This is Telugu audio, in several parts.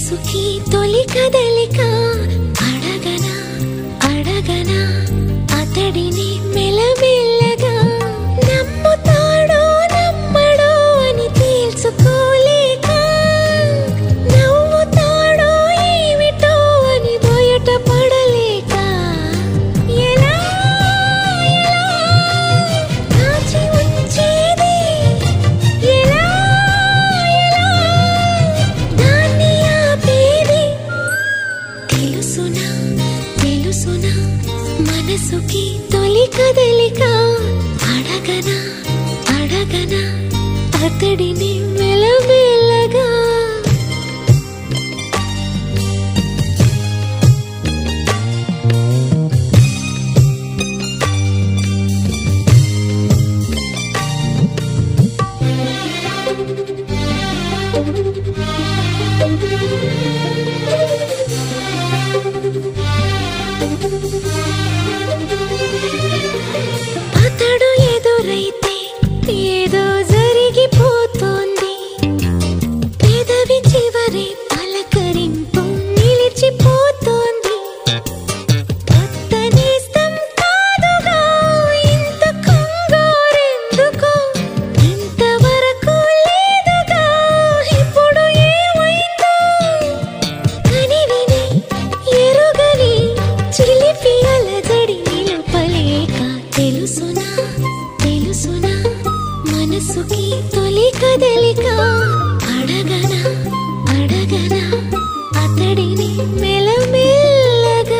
మనసుకి తొలి కదలిక అడగనా అడగనా అతడిని మెల్లమెల్లగా నమ్ముతాడో నమ్మడో అని తెలుసుకోలేక నవ్వుతాడో ఏమిటో అని బయట పడలేక ఎలా దాచి ఉంచేది ఎలా దాన్ని ఆపేది తెలుసునా తెలుసునా మనసుకి తొలి కదలిక అడగనా అడగనా అతడిని మెల్లమెల్లగా అతడు ఎదురైతే ఏదో జరిగిపోతోంది పెదవి చివరి పలకరింపు నిలిచిపోతోంది కొత్త నేస్తం కాదుగా ఇంత కంగారెందుకో ఇంతవరకు లేదుగా ఇప్పుడు ఏమైందో కనివిని ఎరుగని చిలిపి అలజడి నిలుపలేక తెలుసునా తెలుసునా మనసుకి తొలి కదలిక అడగనా అడగనా అతడిని మెల్లమెల్లగా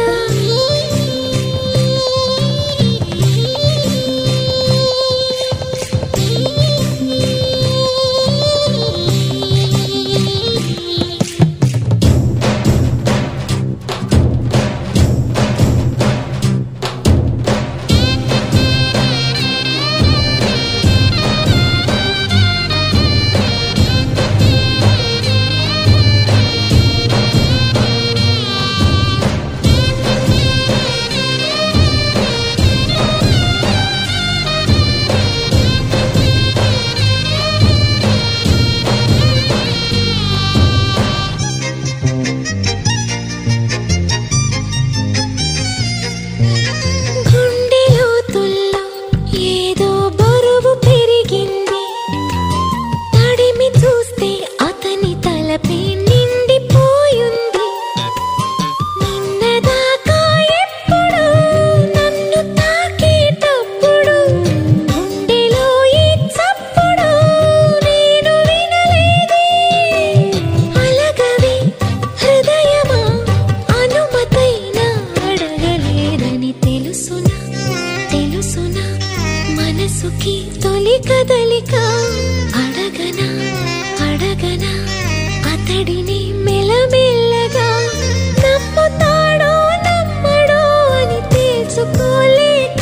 గుండెలో తుల్లో ఏదో బరువు పెరిగింది తడిమి చూస్తే అతని తలపై నిండిపోయింది నిన్నదాకా ఎప్పుడు నన్ను తాకేటప్పుడు గుండెలో ఈ చప్పుడు నేను వినలేదే అలగవే హృదయమా అనుమతైనా అడగలేదని తెలుసునా తెలుసునా మనసుకి తొలి కదలిక అడగనా అడగనా అతడిని మెల్లమెల్లగా నమ్ముతాడో నమ్మడో అని తెలుసుకోలేక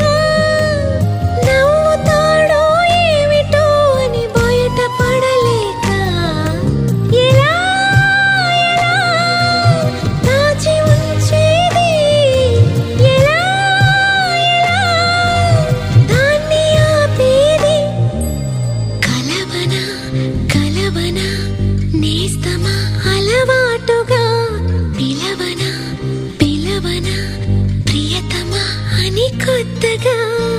నవ్వుతాడో ఏమిటో అని బయట పడలేక ఎలా ఎలా దాచి ఉంచేది ఎలా ఎలా దాన్ని ఆపేది కలవనా కలవనా నేస్తమా అలవాటుగా పిలవనా పిలవనా ప్రియతమా అని కొత్తగా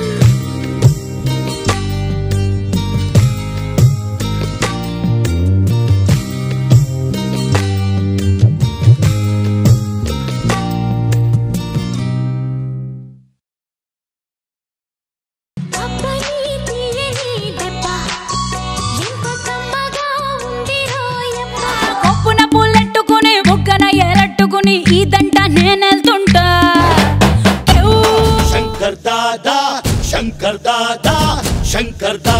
అబ్బని తీయని దెబ్బ ఎంత కమ్మగా ఉంది రోయమ్మ కొప్పున పూలెట్టుకుని బుగ్గన ఎరట్టుకుని ఇదంట నేనెళ్తుంటా शंकर दादा शंकर दादा शंकर दादा